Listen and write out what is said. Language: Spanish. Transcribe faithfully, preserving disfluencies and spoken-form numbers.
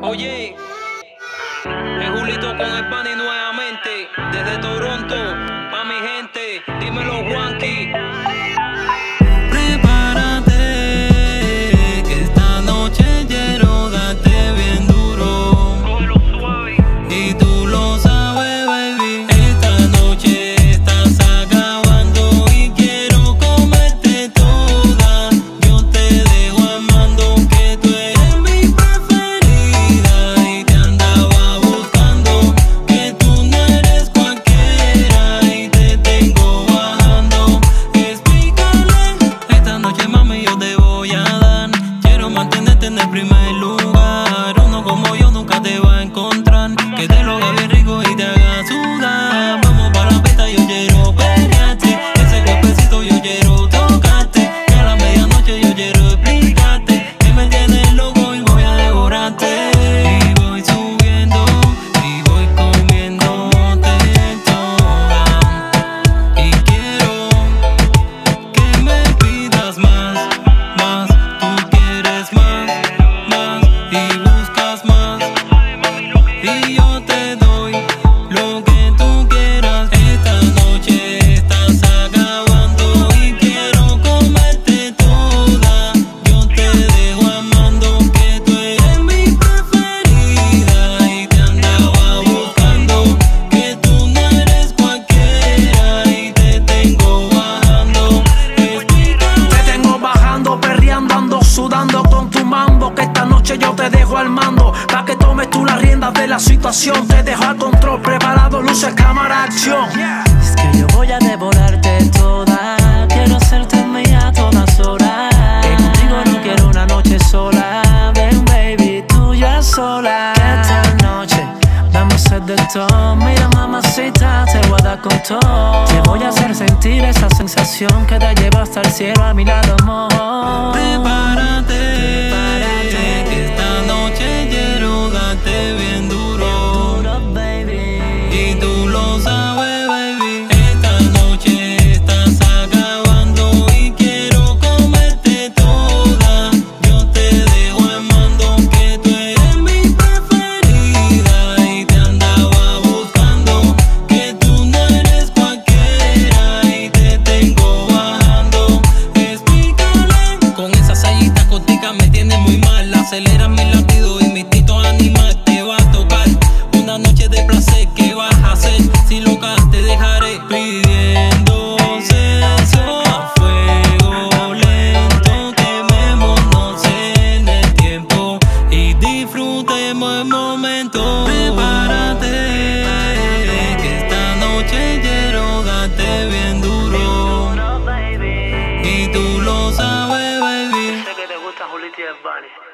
Oye, es Julito con el Bunny nuevamente, desde Toronto, pa' mi gente, dímelo Juanqui. Prepárate, que esta noche quiero darte bien duro. Cógelo suave. Y tú lo sabes, baby. Esta noche estás acabando y quiero comerte toda. Yo te dejo amando que tú eres mi preferida. Y te andaba buscando, que tú no eres cualquiera. Y te tengo bajando. Explícale. Esta noche, mami, yo te voy a dar. Quiero mantenerte en el primer lugar. Uno como yo nunca te va a encontrar. Que te lo haga bien rico y te haga sudar. Vamos para la pista, yo quiero pelearte. Ese cuerpecito yo quiero tocarte. Y a la medianoche yo quiero explicarte que me tienes loco y voy a devorarte. Y voy subiendo y voy comiéndote toda. Y quiero que me pidas más, más. Tú quieres más, más. Y buscas más. Y yo te doy lo que tú quieras. Esta noche estás acabando y quiero comerte toda. Yo te dejo amando que tú eres mi preferida. Y te andaba buscando, que tú no eres cualquiera. Y te tengo bajando. Te tengo bajando, perreando, ando sudando con tu mambo. Que esta noche yo te dejo al mando, pa' que tomes tú las riendas de la situación. Te dejo al control, preparado, luces, cámara, acción. Es que yo voy a devorarte toda. Quiero hacerte mía a todas horas. Que contigo no quiero una noche sola. Ven, baby, tú ya sola. Que esta noche vamos a hacer de todo. Mira, mamacita, te voy a dar con todo. Te voy a hacer sentir esa sensación que te lleva hasta el cielo a mi lado, amor. Prepárate, que esta noche quiero darte bien duro. Duro, baby. Y tú lo sabes, baby. Esta noche estás acabando y quiero comerte toda. Yo te dejo amando que tú eres mi preferida. Y te andaba buscando, que tú no eres cualquiera. Y te tengo bajando. Explícale. Con esa sayita cortica me tienes muy mal. Acelera mi latido y mi instinto animal te va a tocar. Una noche de placer, ¿qué vas a hacer? Si loca te dejaré pidiendo sexo a fuego lento. Quemémonos en el tiempo y disfrutemos el momento. Prepárate, que esta noche quiero darte bien duro. Y tú lo sabes, baby. Sé que te gusta Julito y el Bunny.